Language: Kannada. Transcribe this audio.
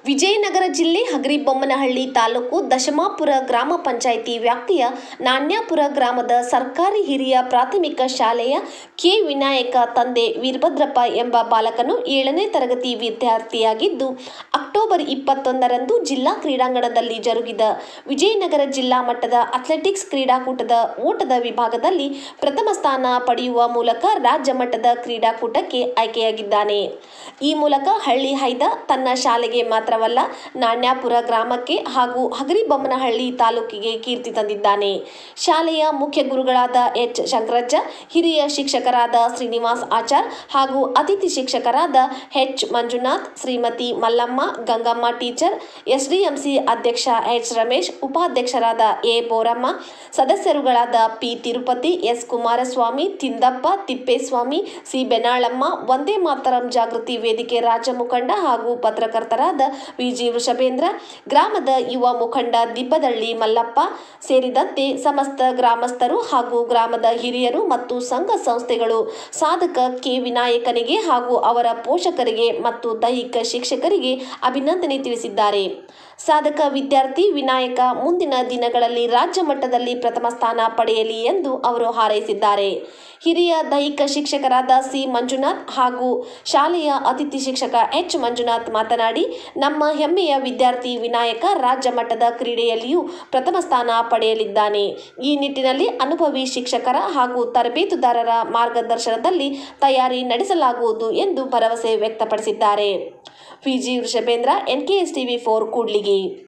ವಿಜಯನಗರ ಜಿಲ್ಲೆ ಹಗರಿಬೊಮ್ಮನಹಳ್ಳಿ ತಾಲೂಕು ದಶಮಾಪುರ ಗ್ರಾಮ ಪಂಚಾಯಿತಿ ವ್ಯಾಪ್ತಿಯ ನಾಣ್ಯಾಪುರ ಗ್ರಾಮದ ಸರ್ಕಾರಿ ಹಿರಿಯ ಪ್ರಾಥಮಿಕ ಶಾಲೆಯ ಕೆ. ವಿನಾಯಕ ತಂದೆ ವೀರಭದ್ರಪ್ಪ ಎಂಬ ಬಾಲಕನು 7ನೇ ತರಗತಿ ವಿದ್ಯಾರ್ಥಿಯಾಗಿದ್ದು, ಅಕ್ಟೋಬರ್ 21ರಂದು ಜಿಲ್ಲಾ ಕ್ರೀಡಾಂಗಣದಲ್ಲಿ ಜರುಗಿದ ವಿಜಯನಗರ ಜಿಲ್ಲಾ ಮಟ್ಟದ ಅಥ್ಲೆಟಿಕ್ಸ್ ಕ್ರೀಡಾಕೂಟದ ಓಟದ ವಿಭಾಗದಲ್ಲಿ ಪ್ರಥಮ ಸ್ಥಾನ ಪಡೆಯುವ ಮೂಲಕ ರಾಜ್ಯ ಮಟ್ಟದ ಕ್ರೀಡಾಕೂಟಕ್ಕೆ ಆಯ್ಕೆಯಾಗಿದ್ದಾನೆ. ಈ ಮೂಲಕ ಹಳ್ಳಿ ಹೈದ ತನ್ನ ಶಾಲೆಗೆ ಮಾತ್ರವಲ್ಲ, ನಾಣ್ಯಾಪುರ ಗ್ರಾಮಕ್ಕೆ ಹಾಗೂ ಹಗರಿಬೊಮ್ಮನಹಳ್ಳಿ ತಾಲೂಕಿಗೆ ಕೀರ್ತಿ ತಂದಿದ್ದಾನೆ. ಶಾಲೆಯ ಮುಖ್ಯ ಗುರುಗಳಾದ ಎಚ್. ಶಂಕರಜ್ಜ, ಹಿರಿಯ ಶಿಕ್ಷಕರಾದ ಶ್ರೀನಿವಾಸ್ ಆಚಾರ್ ಹಾಗೂ ಅತಿಥಿ ಶಿಕ್ಷಕರಾದ H. Manjunath, Shrimati Mallamma, Gangamma teacher, SDMC ಅಧ್ಯಕ್ಷ ಎಚ್. ರಮೇಶ್, ಉಪಾಧ್ಯಕ್ಷರಾದ ಎ. ಬೋರಮ್ಮ, ಸದಸ್ಯರುಗಳಾದ P. Tirupati, S. Kumaraswamy, Tindappa, Tippeswamy, C. Benalamma, Vande Mataram ಜಾಗೃತಿ ವೇದಿಕೆ ರಾಜ್ಯ ಮುಖಂಡ ಹಾಗೂ ಪತ್ರಕರ್ತರಾದ ವಿ.ಜಿ. ವೃಷಭೇಂದ್ರ, ಗ್ರಾಮದ ಯುವ ಮುಖಂಡ ದಿಬ್ಬದಳ್ಳಿ ಮಲ್ಲಪ್ಪ ಸೇರಿದಂತೆ ಸಮಸ್ತ ಗ್ರಾಮಸ್ಥರು ಹಾಗೂ ಗ್ರಾಮದ ಹಿರಿಯರು ಮತ್ತು ಸಂಘ ಸಂಸ್ಥೆಗಳು ಸಾಧಕ ಕೆ. ವಿನಾಯಕನಿಗೆ ಹಾಗೂ ಅವರ ಪೋಷಕರಿಗೆ ಮತ್ತು ದೈಹಿಕ ಶಿಕ್ಷಕರಿಗೆ ಅಭಿನಂದನೆ ತಿಳಿಸಿದ್ದಾರೆ. ಸಾಧಕ ವಿದ್ಯಾರ್ಥಿ ವಿನಾಯಕ ಮುಂದಿನ ದಿನಗಳಲ್ಲಿ ರಾಜ್ಯ ಮಟ್ಟದಲ್ಲಿ ಪ್ರಥಮ ಸ್ಥಾನ ಪಡೆಯಲಿ ಎಂದು ಅವರು ಹಾರೈಸಿದ್ದಾರೆ. ಹಿರಿಯ ದೈಹಿಕ ಶಿಕ್ಷಕರಾದ ಸಿ. ಮಂಜುನಾಥ್ ಹಾಗೂ ಶಾಲೆಯ ಅತಿಥಿ ಶಿಕ್ಷಕ ಎಚ್. ಮಂಜುನಾಥ್ ಮಾತನಾಡಿ, ನಮ್ಮ ಹೆಮ್ಮೆಯ ವಿದ್ಯಾರ್ಥಿ ವಿನಾಯಕ ರಾಜ್ಯ ಮಟ್ಟದ ಕ್ರೀಡೆಯಲ್ಲಿಯೂ ಪ್ರಥಮ ಸ್ಥಾನ ಪಡೆಯಲಿದ್ದಾನೆ. ಈ ನಿಟ್ಟಿನಲ್ಲಿ ಅನುಭವಿ ಶಿಕ್ಷಕರ ಹಾಗೂ ತರಬೇತುದಾರರ ಮಾರ್ಗದರ್ಶನದಲ್ಲಿ ತಯಾರಿ ನಡೆಸಲಾಗುವುದು ಎಂದು ಭರವಸೆ ವ್ಯಕ್ತಪಡಿಸಿದ್ದಾರೆ. V G. Vrishabhendra, NKS TV4 Kudligi.